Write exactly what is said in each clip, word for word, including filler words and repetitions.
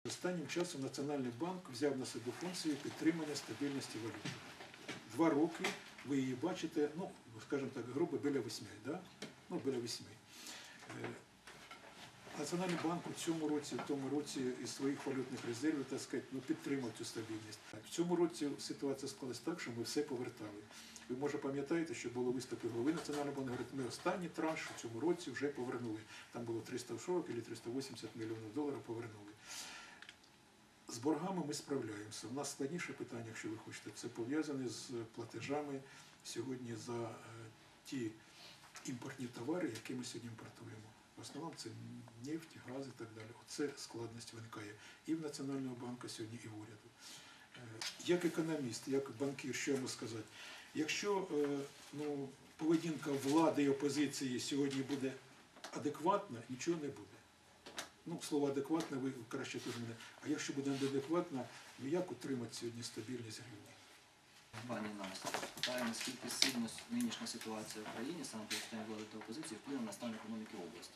Останнім часом Національний банк взяв на себе функцію підтримання стабільності валюти. Два роки ви її бачите, ну, скажімо так, грубо біля восьми, да? Ну, біля восьми. Національний банк у цьому році, в тому році із своїх валютних резервів, так сказати, ну, підтримав цю стабільність. В цьому році ситуація склалась так, що ми все повертали. Ви, може, пам'ятаєте, що було виступи голови Національного банку, говорить, ми останній транш у цьому році вже повернули. Там було триста сорок або триста вісімдесят мільйонів доларів повернули. З боргами ми справляємося. У нас складніше питання, якщо ви хочете, це пов'язане з платежами сьогодні за ті імпортні товари, які ми сьогодні імпортуємо. В основному це нефть, газ і так далі. Оце складність виникає і в Національного банку сьогодні, і в уряду. Як економіст, як банкір, що я можу сказати? Якщо ну, поведінка влади і опозиції сьогодні буде адекватна, нічого не буде. Ну, слово адекватне, ви краще теж мене. А якщо буде неадекватна, ну як утримати сьогодні стабільність гривні? Пані Настя, питаю, наскільки сильно нинішня ситуація в країні, саме питання влади та опозиції, вплине на стан економіки області?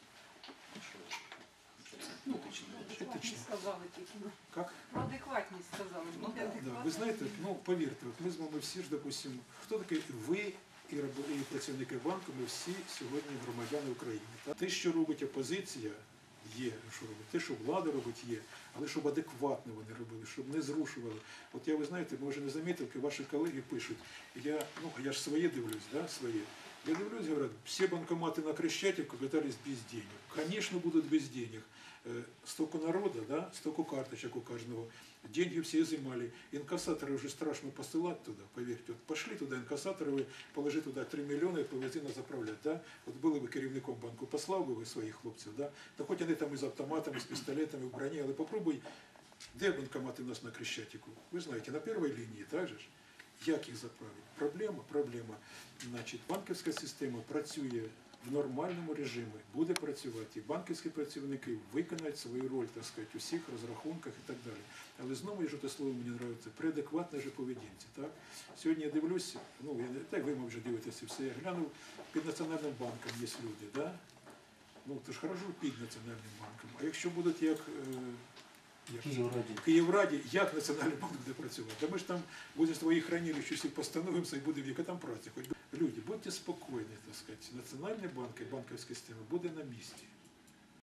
Ну, адекватність сказали тільки. Як? Про адекватність сказали. Ну, да, да. Ви знаєте, ну, повірте, от ми з вами всі ж, допустимо, хто такий ви і, і працівники банку, ми всі сьогодні громадяни України. Те, що робить опозиція, є, що робить. Те, що влада робить, є. Але щоб адекватно вони робили, щоб не зрушували. От я, ви знаєте, може не замітили, ваші колеги пишуть, я, ну, я ж своє дивлюсь, да, своє. Я дивлюсь, говорят, все банкоматы на Крещатику катались без денег. Конечно, будут без денег. Столько народа, да, столько карточек у каждого. Деньги все изымали. Инкассаторы уже страшно посылать туда, поверьте. Вот пошли туда инкассаторы, вы положи туда три миллиона и повези нас заправлять. Да? Вот были бы керівником банку, послав би ви своїх хлопців. Да? Та хоч вони там із автоматами, з пістолетами, в броні, але попробуй, де банкомати у нас на Крещатику? Ви знаєте, на першій лінії, так же ж? Як їх заправити? Проблема, проблема. Значить, банківська система працює в нормальному режимі, буде працювати, і банківські працівники виконають свою роль, так сказати, у всіх розрахунках і так далі. Але знову, я те слово мені подобається, при адекватній же поведінці. Так? Сьогодні я дивлюся, ну, я, так ви вже дивитеся все, я глянув, під Національним банком є люди, да? Ну, то ж хорошо під Національним банком. А якщо будуть як... Київраді. Київраді, як Національний банк буде працювати? Та ми ж там будемо свої хранилища всі постановимося і будемо, яка там праця. Люди, будьте спокійні, так сказати. Національний банк і банківська система буде на місці.